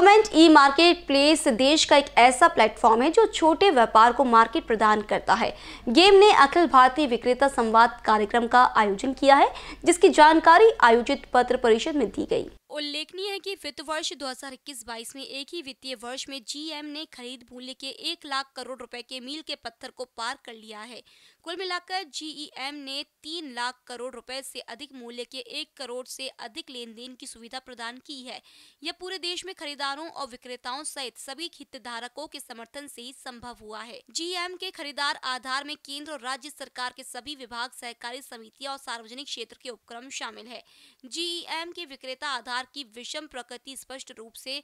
Government e market place देश का एक ऐसा प्लेटफॉर्म है जो छोटे व्यापार को मार्केट प्रदान करता है। गेम ने अखिल भारतीय विक्रेता संवाद कार्यक्रम का आयोजन किया है, जिसकी जानकारी आयोजित पत्र परिषद में दी गई। उल्लेखनीय है कि वित्त वर्ष 2021-22 में एक ही वित्तीय वर्ष में जीईएम ने खरीद मूल्य के 1 लाख करोड़ रुपए के मील के पत्थर को पार कर लिया है। कुल मिलाकर जीईएम ने 3 लाख करोड़ रुपए से अधिक मूल्य के 1 करोड़ से अधिक लेन देन की सुविधा प्रदान की है। यह पूरे देश में खरीदारों और विक्रेताओं सहित सभी हितधारकों के समर्थन से ही संभव हुआ है। जीईएम के खरीदार आधार में केंद्र और राज्य सरकार के सभी विभाग, सहकारी समितियां और सार्वजनिक क्षेत्र के उपक्रम शामिल है। जीईएम के विक्रेता आधार की विषम प्रकृति स्पष्ट रूप से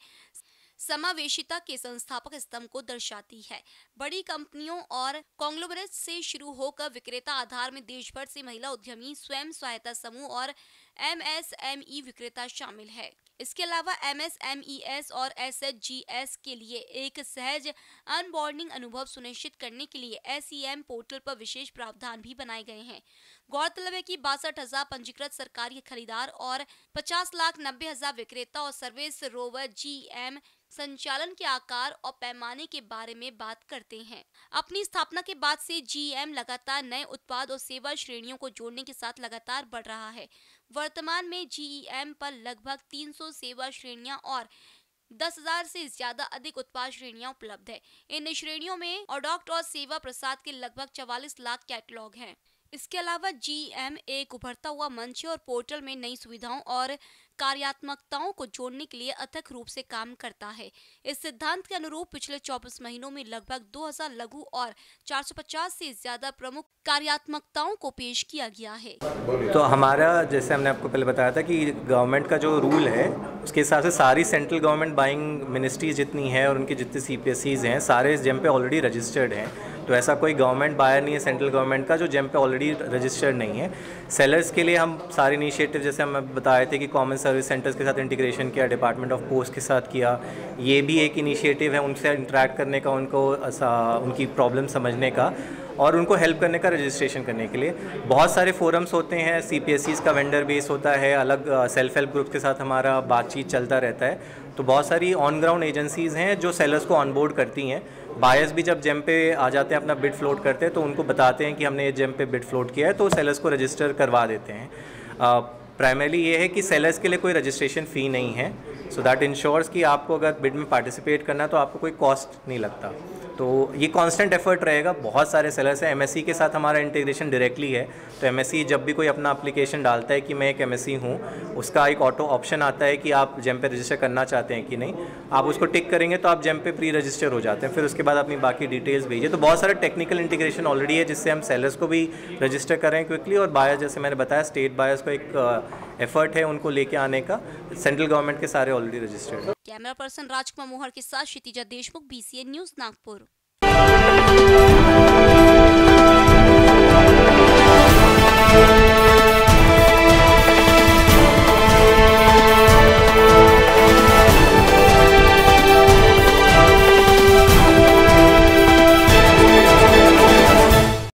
समावेशिता के संस्थापक स्तंभ को दर्शाती है। बड़ी कंपनियों और कॉन्ग्लोमरेट से शुरू होकर विक्रेता आधार में देश भर से महिला उद्यमी, स्वयं सहायता समूह और एमएसएमई विक्रेता शामिल है। इसके अलावा एमएसएमईएस और एसएचजीएस के लिए एक सहज अनबोर्डिंग अनुभव सुनिश्चित करने के लिए एसईएम पोर्टल पर विशेष प्रावधान भी बनाए गए हैं। गौरतलब है कि 62,000 पंजीकृत सरकारी खरीदार और 50,90,000 विक्रेता और सर्विस रोवर जीईएम संचालन के आकार और पैमाने के बारे में बात करते हैं। अपनी स्थापना के बाद से जीईएम लगातार नए उत्पाद और सेवा श्रेणियों को जोड़ने के साथ लगातार बढ़ रहा है। वर्तमान में जीईएम पर लगभग 300 सेवा श्रेणियां और 10,000 से ज्यादा अधिक उत्पाद श्रेणियां उपलब्ध है। इन श्रेणियों में प्रोडक्ट और सेवा प्रसाद के लगभग 44 लाख कैटलॉग हैं। इसके अलावा जीईएम एक उभरता हुआ मंच और पोर्टल में नई सुविधाओं और कार्यात्मकताओं को जोड़ने के लिए अथक रूप से काम करता है। इस सिद्धांत के अनुरूप पिछले 24 महीनों में लगभग 2000 लघु और 450 से ज्यादा प्रमुख कार्यात्मकताओं को पेश किया गया है। तो हमारा, जैसे हमने आपको पहले बताया था कि गवर्नमेंट का जो रूल है उसके हिसाब से सारी सेंट्रल गवर्नमेंट बाइंग मिनिस्ट्रीज जितनी हैं और उनकी जितनी सीपीएसईज हैं सारे इस जेम पे ऑलरेडी रजिस्टर्ड हैं। तो ऐसा कोई गवर्नमेंट बायर नहीं है सेंट्रल गवर्नमेंट का जो जेम पे ऑलरेडी रजिस्टर्ड नहीं है। सेलर्स के लिए हम सारे इनिशिएटिव, जैसे हम बताए थे कि कॉमन सर्विस सेंटर्स के साथ इंटीग्रेशन किया, डिपार्टमेंट ऑफ पोस्ट के साथ किया, ये भी एक इनिशिएटिव है उनसे इंटरेक्ट करने का, उनकी प्रॉब्लम समझने का और उनको हेल्प करने का, रजिस्ट्रेशन करने के लिए। बहुत सारे फोरम्स होते हैं, सीपीएसईज का वेंडर बेस होता है, अलग सेल्फ हेल्प ग्रुप के साथ हमारा बातचीत चलता रहता है। तो बहुत सारी ऑन ग्राउंड एजेंसीज़ हैं जो सेलर्स को ऑनबोर्ड करती हैं। बायर्स भी जब जेम पे आ जाते हैं, अपना बिड फ्लोट करते हैं, तो उनको बताते हैं कि हमने ये जेम पे बिड फ्लोट किया है, तो सेलर्स को रजिस्टर करवा देते हैं। प्राइमरली ये है कि सेलर्स के लिए कोई रजिस्ट्रेशन फ़ी नहीं है, सो दैट इंश्योर्स कि आपको अगर बिड में पार्टिसिपेट करना है तो आपको कोई कॉस्ट नहीं लगता। तो ये कांस्टेंट एफर्ट रहेगा। बहुत सारे सेलर्स हैं, एमएससी के साथ हमारा इंटीग्रेशन डायरेक्टली है। तो एमएससी जब भी कोई अपना एप्लीकेशन डालता है कि मैं एक एमएससी हूँ, उसका एक ऑटो ऑप्शन आता है कि आप जेम पे रजिस्टर करना चाहते हैं कि नहीं। आप उसको टिक करेंगे तो आप जेम पे प्री रजिस्टर हो जाते हैं। फिर उसके बाद अपनी बाकी डिटेल्स भेजिए। तो बहुत सारा टेक्निकल इंटीग्रेशन ऑलरेडी है जिससे हम सेलर्स को भी रजिस्टर कर रहे हैं क्विकली, और बायर्स, जैसे मैंने बताया, स्टेट बायर्स को एक एफर्ट है उनको लेके आने का। सेंट्रल गवर्नमेंट के सारे already registered. Camera person Rajkumar Mohar के साथ क्षितिजा देशमुख, BCN न्यूज़, नागपुर।